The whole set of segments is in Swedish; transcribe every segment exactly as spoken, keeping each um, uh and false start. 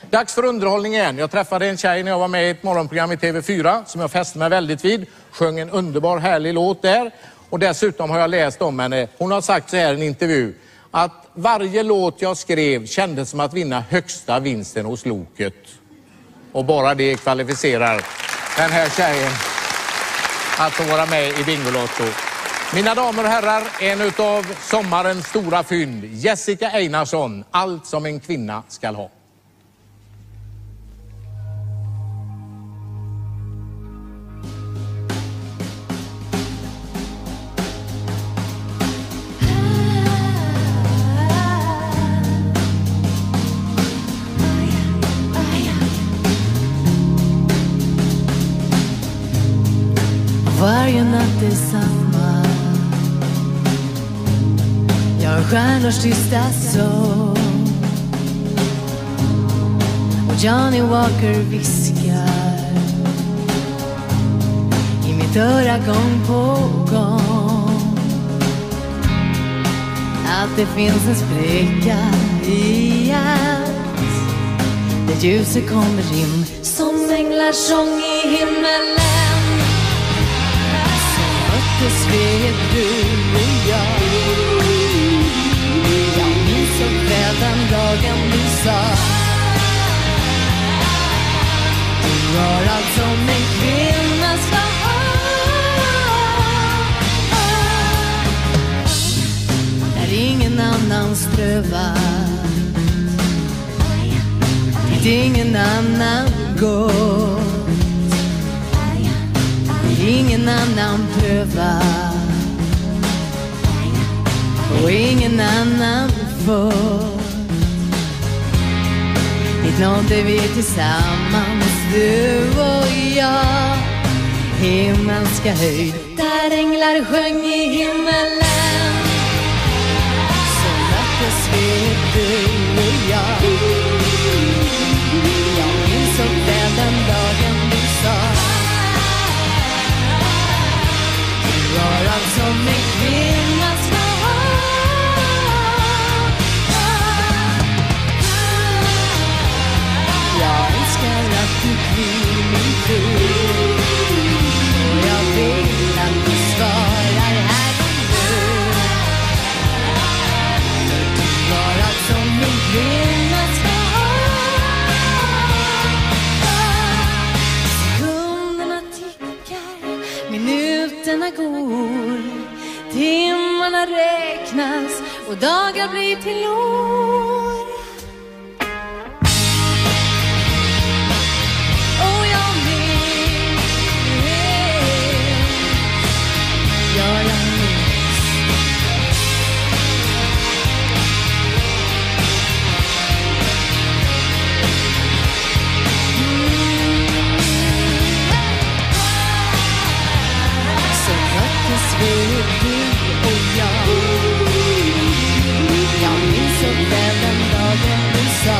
Dags för underhållning igen. Jag träffade en tjej när jag var med i ett morgonprogram i T V fyra som jag fäste mig väldigt vid. Sjöng en underbar, härlig låt där. Och dessutom har jag läst om henne. Hon har sagt så här i en intervju att varje låt jag skrev kändes som att vinna högsta vinsten hos Loket. Och bara det kvalificerar den här tjejen att få vara med i Bingolotto. Mina damer och herrar, en utav sommarens stora fynd, Jessica Einarsson, Allt som en kvinna ska ha. Varje natt är samma. Jag hör stjärnors tysta sång och Johnny Walker viskar i mitt öra gång på gång att det finns en spricka i allt där ljuset kommer in som änglar sång i himmelen. Så vet du och jag. Jag minns så väl den dagen du sa du har allt som en kvinna ska ha. När ingen annan strövar, dit ingen annan går, ingen annan prövar och ingen annan får. Dit nådde vi tillsammans, du och jag. Himmelska höjd där änglar sjöng i himmelen. Så möttes vi, du och jag. Jag minns så väl den dagen du sa du har allt som en kvinna ska ha. Jag önskar att du blir min fru och jag vill att du svarar här och nu. Du har allt som en kvinna ska ha. Sekunderna tickar, minuterna går, timmarna räknas och dagar blir till år. Och jag minns, ja jag minns. Mm. Så möttes vi, du och jag. Jag minns så väl den dagen du sa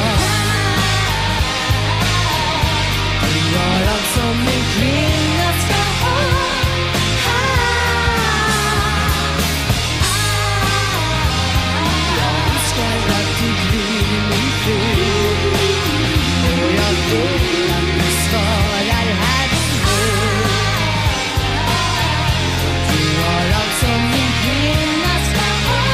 du har allt som en kvinna ska ha. Jag önskar att du blir min fru och jag vill att du svarar här och nu. Du har allt som en kvinna ska ha.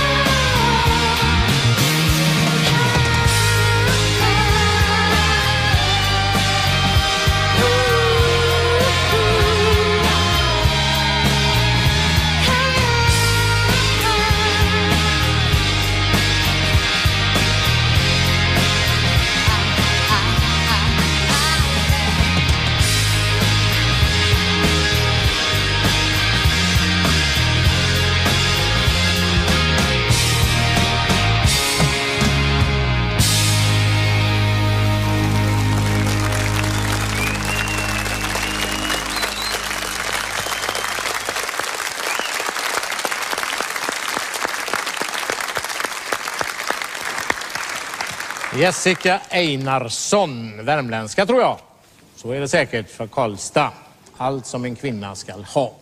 Jessica Einarsson, värmländska tror jag. Så är det säkert för Karlstad. Allt som en kvinna ska ha.